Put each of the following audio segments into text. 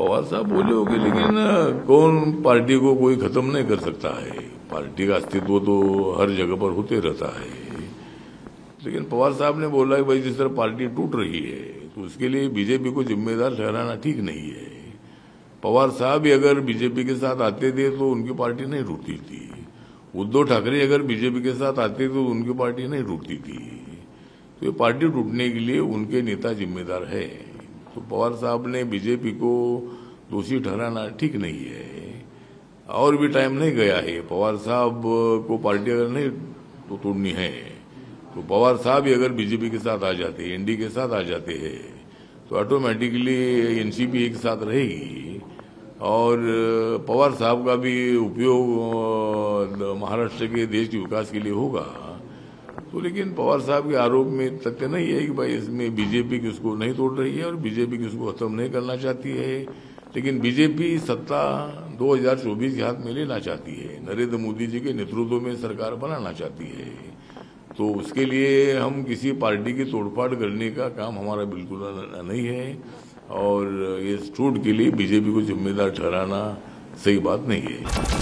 पवार साहब बोले होंगे, लेकिन कौन पार्टी को कोई खत्म नहीं कर सकता है। पार्टी का अस्तित्व तो हर जगह पर होते रहता है। लेकिन पवार साहब ने बोला कि भाई जिस तरह पार्टी टूट रही है तो उसके लिए बीजेपी को जिम्मेदार ठहराना ठीक नहीं है। पवार साहब भी अगर बीजेपी के साथ आते थे तो उनकी पार्टी नहीं टूटती थी। उद्धव ठाकरे अगर बीजेपी के साथ आते तो उनकी पार्टी नहीं टूटती थी। तो ये पार्टी टूटने के लिए उनके नेता जिम्मेदार है। तो पवार साहब ने बीजेपी को दोषी ठहराना ठीक नहीं है। और भी टाइम नहीं गया है। पवार साहब को पार्टी अगर नहीं तो तोड़नी है तो पवार साहब ही अगर बीजेपी के साथ आ जाते, एनडीए के साथ आ जाते हैं तो ऑटोमेटिकली एनसीपी एक साथ रहेगी और पवार साहब का भी उपयोग महाराष्ट्र के देश के विकास के लिए होगा। तो लेकिन पवार साहब के आरोप में तथ्य नहीं है कि भाई इसमें बीजेपी किसको नहीं तोड़ रही है और बीजेपी किसको खत्म नहीं करना चाहती है। लेकिन बीजेपी सत्ता 2024 के हाथ में लेना चाहती है। नरेंद्र मोदी जी के नेतृत्व में सरकार बनाना चाहती है। तो उसके लिए हम किसी पार्टी की तोड़फाड़ करने का काम हमारा बिल्कुल नहीं है और इस टूट के लिए बीजेपी को जिम्मेदार ठहराना सही बात नहीं है।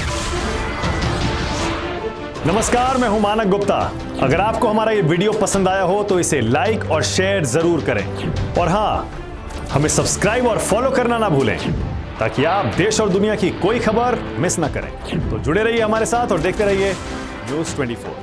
नमस्कार, मैं हूं मानक गुप्ता। अगर आपको हमारा ये वीडियो पसंद आया हो तो इसे लाइक और शेयर जरूर करें और हाँ, हमें सब्सक्राइब और फॉलो करना ना भूलें ताकि आप देश और दुनिया की कोई खबर मिस ना करें। तो जुड़े रहिए हमारे साथ और देखते रहिए न्यूज़ 24।